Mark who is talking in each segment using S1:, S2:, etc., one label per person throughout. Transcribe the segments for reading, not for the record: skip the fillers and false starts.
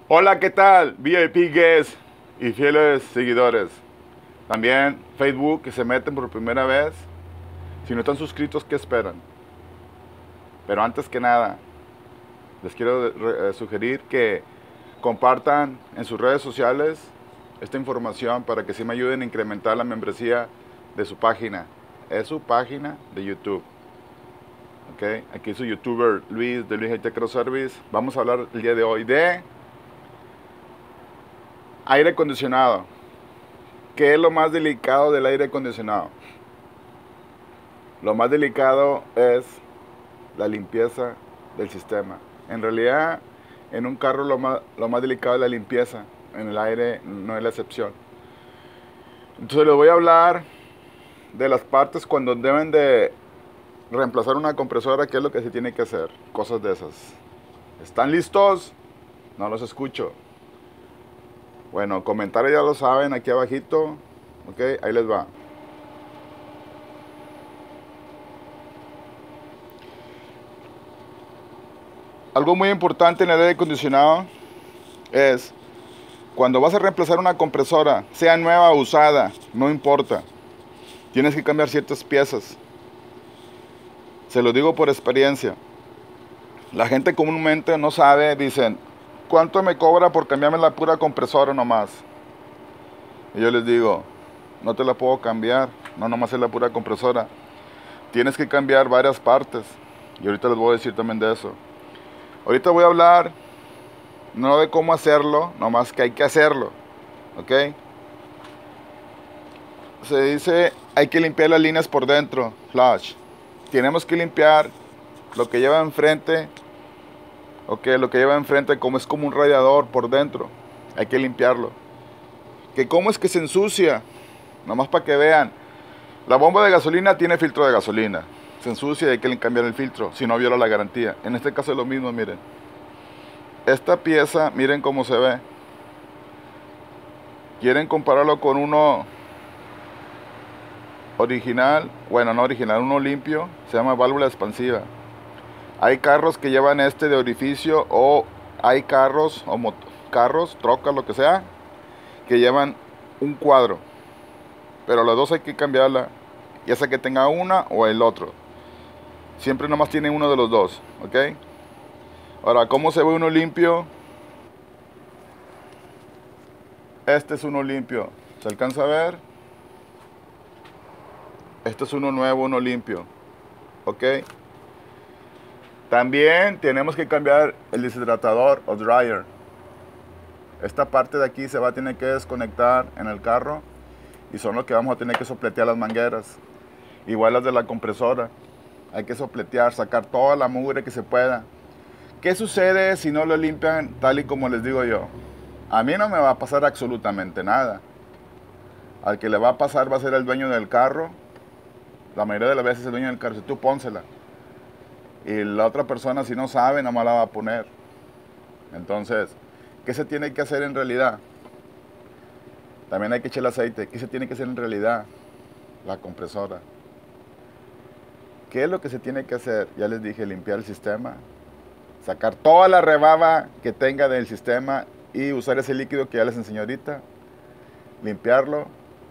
S1: Hola, ¿qué tal? VIP guests y fieles seguidores. También Facebook, que se meten por primera vez. Si no están suscritos, ¿qué esperan? Pero antes que nada, les quiero sugerir que compartan en sus redes sociales esta información para que sí me ayuden a incrementar la membresía de su página. Es su página de YouTube. ¿Ok? Aquí su youtuber Luis de Luis IT Cross Service. Vamos a hablar el día de hoy de aire acondicionado. ¿Qué es lo más delicado del aire acondicionado? Lo más delicado es la limpieza del sistema. En realidad, en un carro lo más delicado es la limpieza. En el aire no es la excepción. Entonces les voy a hablar de las partes cuando deben de reemplazar una compresora, qué es lo que se tiene que hacer. Cosas de esas. ¿Están listos? No los escucho. Bueno, comentarios ya lo saben aquí abajito. Ok, ahí les va. Algo muy importante en el aire acondicionado es cuando vas a reemplazar una compresora, sea nueva o usada, no importa, tienes que cambiar ciertas piezas. Se lo digo por experiencia. La gente comúnmente no sabe, dicen, ¿cuánto me cobra por cambiarme la pura compresora nomás? Y yo les digo, no te la puedo cambiar, no nomás es la pura compresora. Tienes que cambiar varias partes. Y ahorita les voy a decir también de eso. Ahorita voy a hablar no de cómo hacerlo, nomás que hay que hacerlo. ¿Ok? Se dice, hay que limpiar las líneas por dentro, flash. Tenemos que limpiar lo que lleva enfrente, ok, lo que lleva enfrente como es como un radiador por dentro. Hay que limpiarlo. ¿Que cómo es que se ensucia? Nomás para que vean. La bomba de gasolina tiene filtro de gasolina. Se ensucia y hay que cambiar el filtro, si no viola la garantía. En este caso es lo mismo, miren. Esta pieza, miren cómo se ve. Quieren compararlo con uno original, bueno, no original, uno limpio, se llama válvula expansiva. Hay carros que llevan este de orificio o hay carros o carros, trocas, lo que sea, que llevan un cuadro. Pero las dos hay que cambiarla, ya sea que tenga una o el otro. Siempre nomás tiene uno de los dos, ¿ok? Ahora, ¿cómo se ve uno limpio? Este es uno limpio, ¿se alcanza a ver? Este es uno nuevo, uno limpio, ¿ok? También tenemos que cambiar el deshidratador o dryer. Esta parte de aquí se va a tener que desconectar en el carro y son los que vamos a tener que sopletear las mangueras. Igual las de la compresora. Hay que sopletear, sacar toda la mugre que se pueda. ¿Qué sucede si no lo limpian tal y como les digo yo? A mí no me va a pasar absolutamente nada. Al que le va a pasar va a ser el dueño del carro. La mayoría de las veces el dueño del carro. Si tú pónsela. Y la otra persona, si no sabe, nada más la va a poner. Entonces, ¿qué se tiene que hacer en realidad? También hay que echar el aceite. ¿Qué se tiene que hacer en realidad? La compresora. ¿Qué es lo que se tiene que hacer? Ya les dije, limpiar el sistema. Sacar toda la rebaba que tenga del sistema y usar ese líquido que ya les enseñé ahorita. Limpiarlo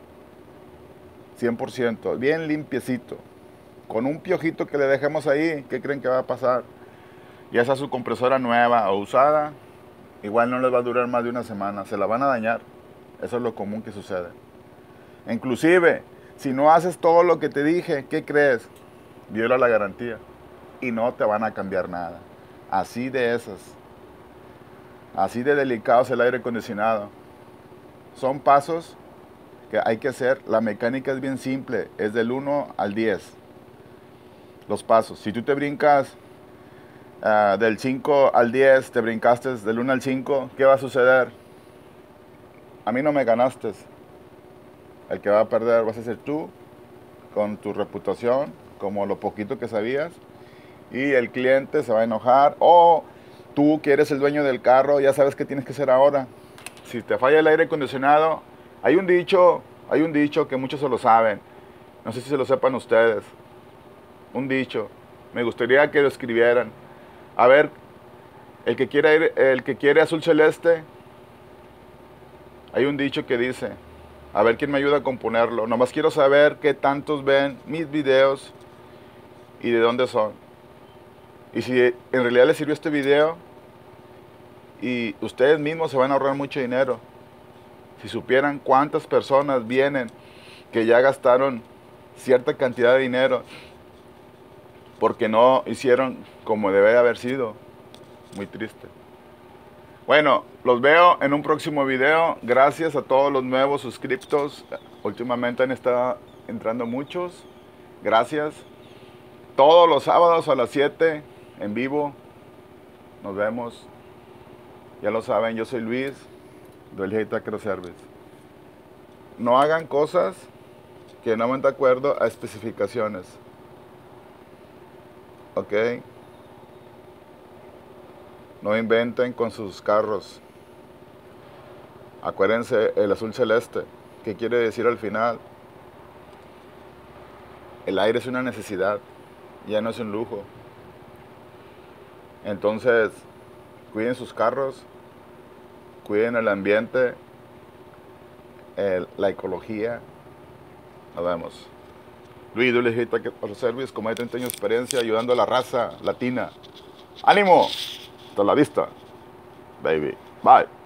S1: 100%. Bien limpiecito. Con un piojito que le dejemos ahí, ¿qué creen que va a pasar? Ya sea su compresora nueva o usada, igual no les va a durar más de una semana. Se la van a dañar. Eso es lo común que sucede. Inclusive, si no haces todo lo que te dije, ¿qué crees? Viola la garantía. Y no te van a cambiar nada. Así de esas. Así de delicado es el aire acondicionado. Son pasos que hay que hacer. La mecánica es bien simple. Es del 1 al 10. Los pasos. Si tú te brincas del 5 al 10, te brincaste del 1 al 5, ¿qué va a suceder? A mí no me ganaste. El que va a perder vas a ser tú, con tu reputación, como lo poquito que sabías. Y el cliente se va a enojar. O tú, que eres el dueño del carro, ya sabes qué tienes que hacer ahora. Si te falla el aire acondicionado, hay un dicho que muchos se lo saben. No sé si se lo sepan ustedes. Un dicho. Me gustaría que lo escribieran. A ver, El que quiere azul celeste, hay un dicho que dice, a ver quién me ayuda a componerlo. Nomás quiero saber qué tantos ven mis videos y de dónde son. Y si en realidad les sirvió este video, y ustedes mismos se van a ahorrar mucho dinero. Si supieran cuántas personas vienen que ya gastaron cierta cantidad de dinero porque no hicieron como debe haber sido. Muy triste. Bueno, los veo en un próximo video. Gracias a todos los nuevos suscriptos. Últimamente han estado entrando muchos. Gracias. Todos los sábados a las 7 en vivo. Nos vemos. Ya lo saben, yo soy Luis, del Hate Acro Service. No hagan cosas que no van de acuerdo a especificaciones. ¿Ok? No inventen con sus carros. Acuérdense el azul celeste. ¿Qué quiere decir al final? El aire es una necesidad, ya no es un lujo. Entonces, cuiden sus carros, cuiden el ambiente, la ecología. Nos vemos. Luis, yo les Hate Acro Service, con más de 30 años de experiencia ayudando a la raza latina. ¡Ánimo! Hasta la vista, baby. Bye.